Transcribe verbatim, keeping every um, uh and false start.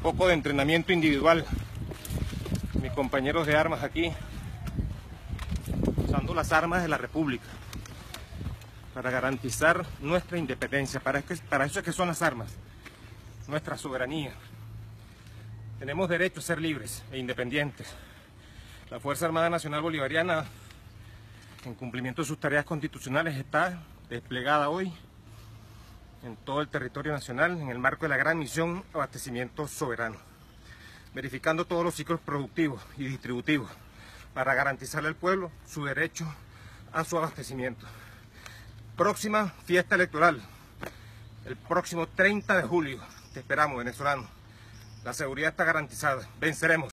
poco de entrenamiento individual. Mis compañeros de armas aquí, usando las armas de la República para garantizar nuestra independencia. Para, que, para eso es que son las armas, nuestra soberanía. Tenemos derecho a ser libres e independientes. La Fuerza Armada Nacional Bolivariana, en cumplimiento de sus tareas constitucionales, está desplegada hoy en todo el territorio nacional en el marco de la gran misión Abastecimiento Soberano, verificando todos los ciclos productivos y distributivos para garantizarle al pueblo su derecho a su abastecimiento. Próxima fiesta electoral, el próximo treinta de julio. Te esperamos, venezolanos. La seguridad está garantizada. Venceremos.